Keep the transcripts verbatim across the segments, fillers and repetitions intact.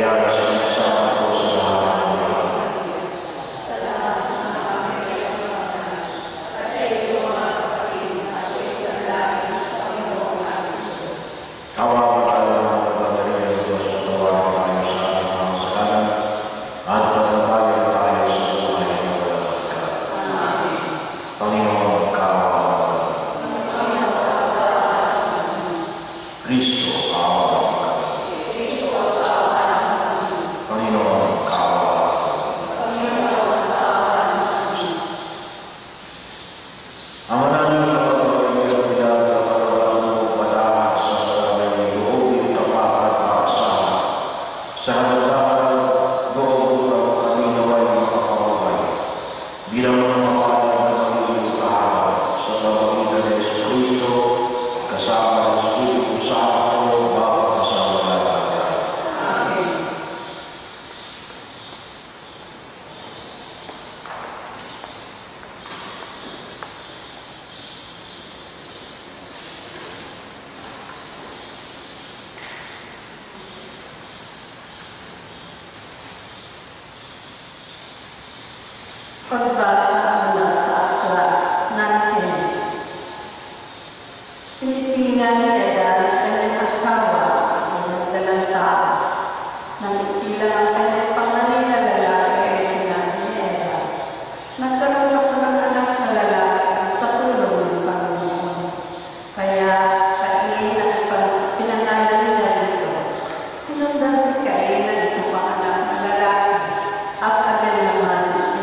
Pagbasa mula sa aklat ng Henesis. Sinipingan ni Adan ang kanyang asawa ng nagdalang tao. Nang isilang ang kanyang panganay na lalaki ay sinabi ni Eva. Nagkaroon ako ng anak na lalaki sa tulong ng Panginoon. Kaya Cain ang pinangalan nila dito. Sinundan si Cain ang isang panganak na lalaki at Abel naman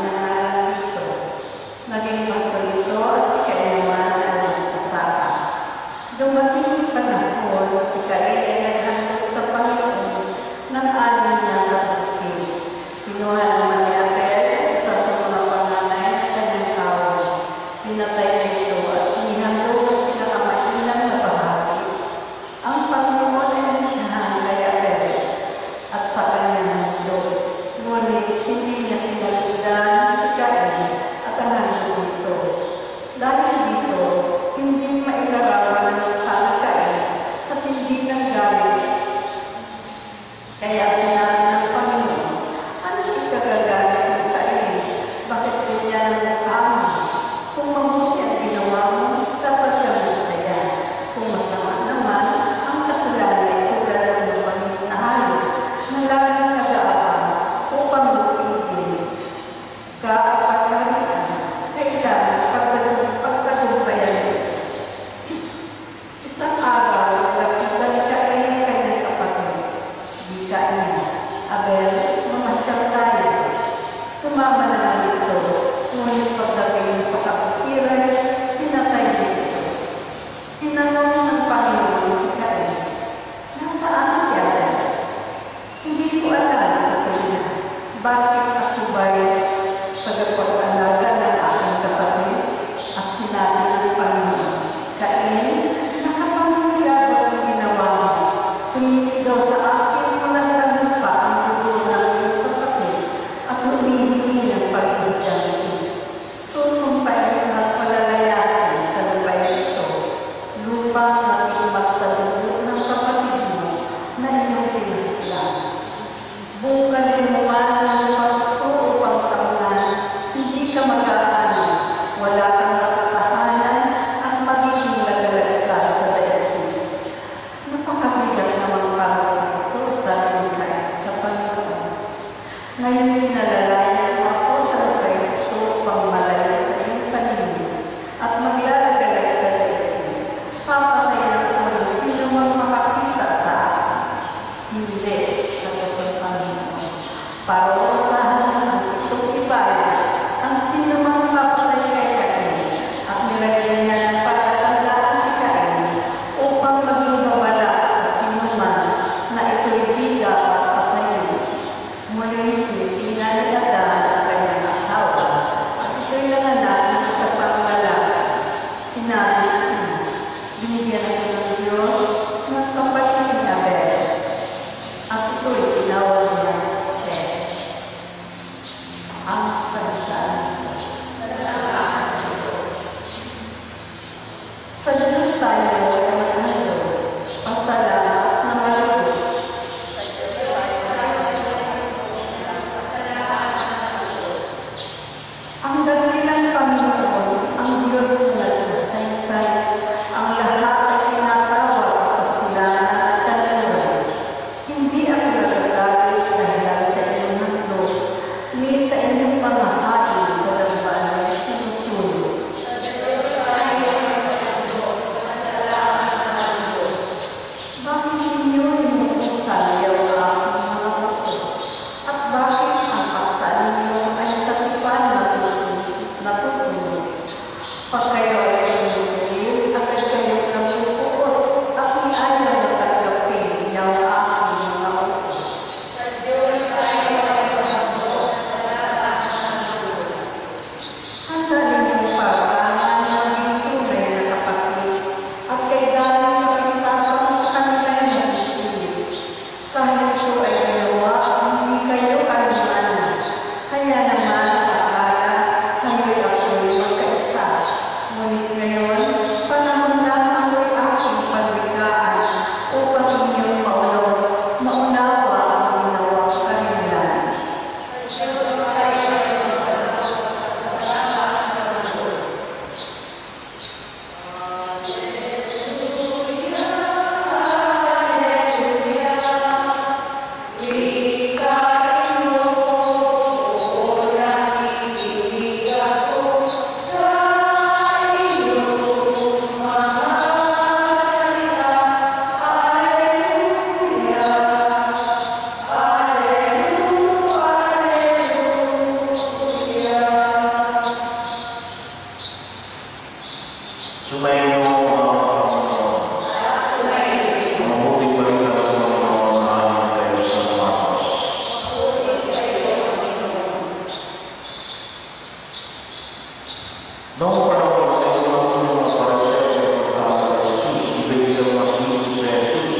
naging pasalito at si Cain naman ay nagsasaka. Dumating yung panahon, si Cain ay naghandog sa Panginoon ng alin niya sa bukid. Kinuha naman ni Abel isa sa mga panganay at kanyang tao. Pinatay nito at inihandog ang pinakamainang na bahagi. Ang Panginoon ay nasiyahan kay Abel at sa kanyang handog. Ngunit hindi niya pinagdaan si Cain at ang handog nito. Dahil dito, hindi mailarawan ng Cain sa tindi ng galit. Kaya sinabi ng Panginoon, ano ikagagalit ng Cain? Bakit ganyan ang sa amin? Kung mabuti ang ginawa mo, dapat kang masaya. Kung masama naman, ang kasalanan ay tulad ng lumanis na hayop na laging nag-aabang upang lupigin ka at pagkarian. Kailangan pagtagumpayan. Isang araw, nakita ni Cain ang kanyang kapatid. Dika niya, Abel, mamasyal tayo. Sumama naman ito, ngunit pagdating sa kapatiran, pinatay dito. Tinanong ng Panginoon si Cain, nasaan si Abel? Hindi ko alam, ito niya. Bakit ako ba'y tagapag-alaga ng aking kapatid? At sinabi ng Panginoon, Cain, nakapangyayago ang ginawa mo. Sumisigaw sa akin mula sa lupa ang dugo ng iyong kapatid at humihingi ng pag-ibig. Susumpain at palalayasin sa lupa ito, lupa na imat sa dugo ng kapatid mo na iyong pinaslan. Bukan mo man ang pagto upang tamunan, hindi ka mag-aano, wala kang makatahanan at magiging lagalag ka sa daigdig. Napakabigat naman para sa ito, sabi ni Cain sa Panginoon. Ngayon nalalais ako sa lupa ito upang malayo sa iyong paningin at maglalagalag sa daigdig. Papatayin ako ng sino mang makakita sa akin. Hindi, sagot ng Panginoon. Parusahan ang itong ibaya ang sino mang papatay kay Cain at nilagyan niya ng palatandaan si Cain upang maging mawala sa sino man na ito'y di dapat patayin. Muli sinipingan ni Adan ang kanyang asawa at ito'y nanganak sa panglalaki. Sinabi niya, binigyan ako ng Diyos ng kapatid ni Abel at ito'y tinawag niya Seth. Kahit ito ay dalawa, hindi kayo kalumanan. Kaya naman, akala kayo'y ako'y magkaisa. Ngunit ngayon, panahon na ako'y aking pagbigaan upang inyong maunaw, maunawa ang ginawang karinlan. Sumayo mabuting balikan ng Panginoon ayon kayo sa Marcos. Noong panahon ay tumawag ng mga Pariseo ay pagkakala kay Jesus, ibigay ang mas dito sa Jesus.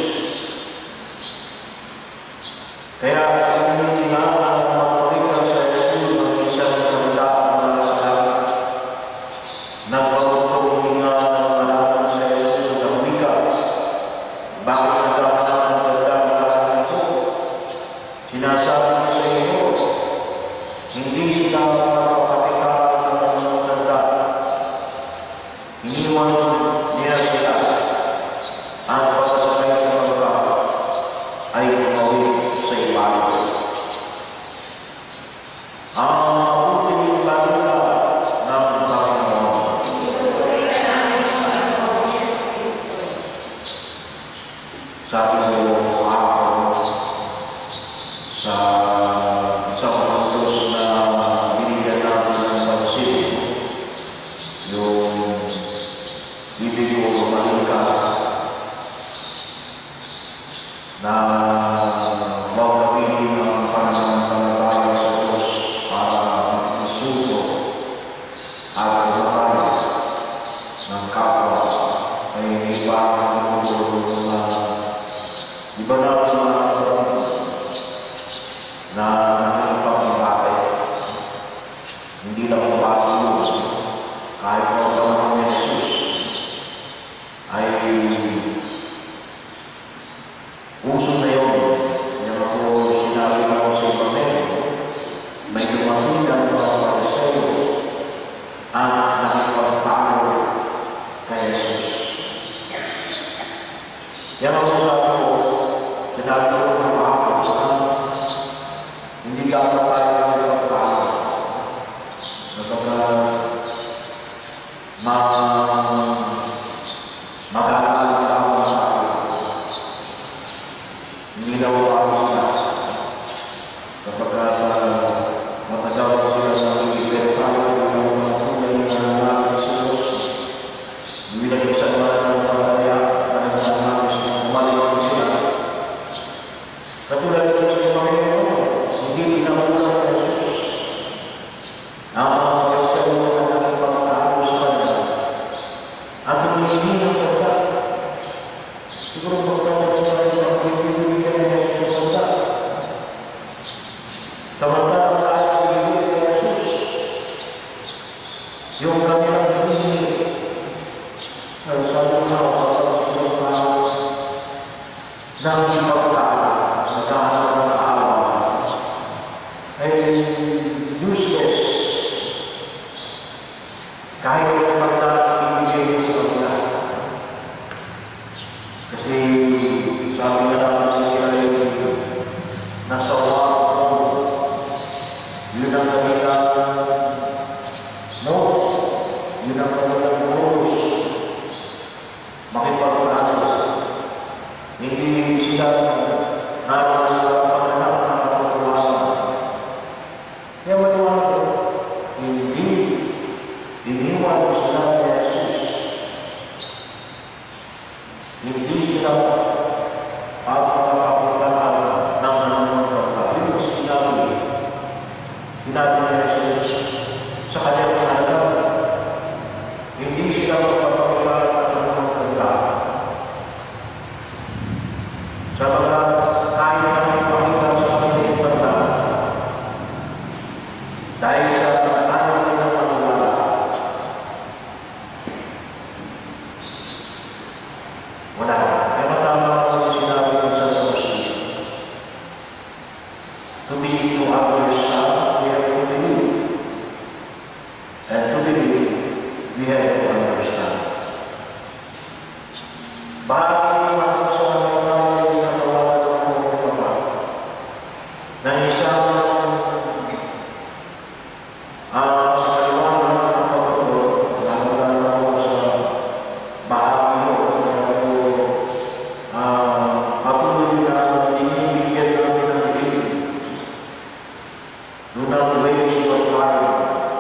Kaya hindi nga ang mapakita sa Jesus ng isang kabilaan na sa lahat. Nagpapagpapag nga ng malaman sa Jesus ang wika. Bakit nagkakaroon ng pagdamalaman ito? Sinasabi ko sa iyo, hindi sila mapapakita ng mga nagdaan. Iniwan nila sila. Ang pagkasakay sa mga ay tumawid sa ibayo. Ang mabuting balita ng Panginoon. Sabi ko ako sa isang pagdos na binigyan natin ng pansin, yung ibig ko kumalika na huwag napili ang pananampalataya sa Diyos para isuko at kumakain ng kapwa ay iba ang mga iba na ang mga na nakikipag-ibate. Hindi lang mabati kahit ang panahon ni Jesus ay uso na yun. Yung ako sinabi ako sa Evangelyo, may dumating ang mga Pariseo ang nakipagpalo kay Jesus. Yan ang sabi ko, sinabi ko ng mga hindi ka pa tayo ng pagpapalo. Napagka mag-aalang ako sa akin. Hindi na wala ako sila. Sapagkat matagal ko sila sa pagkipin tayo ng mga tunay na namin sa Diyos. Hindi na yung isang mga ng pagkaya na nagsanagos na umalik ko sila. Katulad ito sa Panginoon, hindi pinakulang ng Jesus. Ang mga Pariseo na naging pagkakaano sa Kanya at humihingi ng pagka. Siguro magkakaroon sa Kanya ang pagkibigyan ng Jesus sa pagka. Samantalang tayo pagkibigyan ng Jesus, yung kanilang hiningi ay sabi ko na kapag sa mga nang ipagkakaano, nagkakaroon To be to understand, we have to believe. And to believe, we have to understand. Bakit naman sa mga tayo ginagawa ng mga Papa na isang uh, sa kaliwanag ng pagkakulong, nagagala ko sa bahagi ko na ako uh, patuloy na binibigyan namin ng dilim. Doon ang ways of life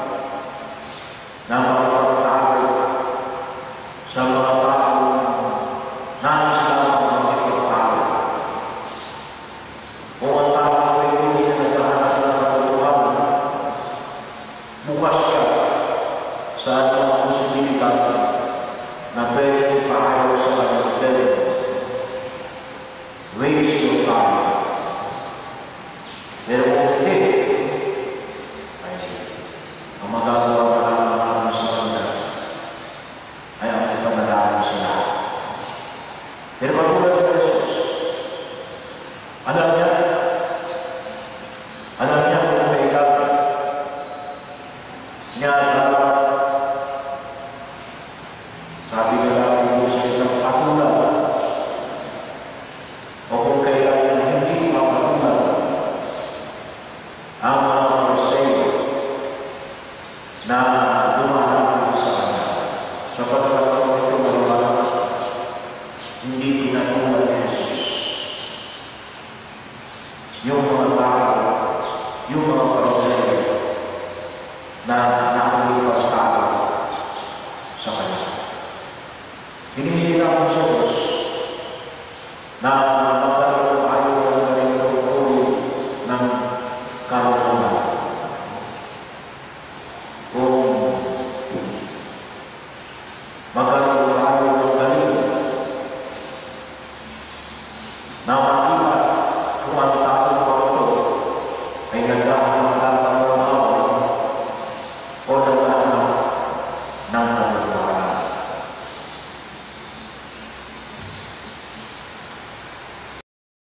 na makapagtawag sa mga tao nais lamang makipagtawag. Kung ang tao ay hindi na naghahanap ng katotohanan, bukas siya sa anong posibilidad na pwede ipahayaw sa kanyang dali. Ways of life. Pero kung hindi, ay ang magagawa na lang namin sa kanya ay ang ipanalangin sa lahat. Pero katulad ng Jesus, alam niya, alam niya kung kailangan niya dapat, sabi na lang mo sa isang katulad, o kung kailangan hindi makatulad ang mga Pariseo na dumalang sa kanya. Sapagkat kung ito malaman, hindi pinatulad ni Jesus. Yung mga tao, yung mga Pariseo na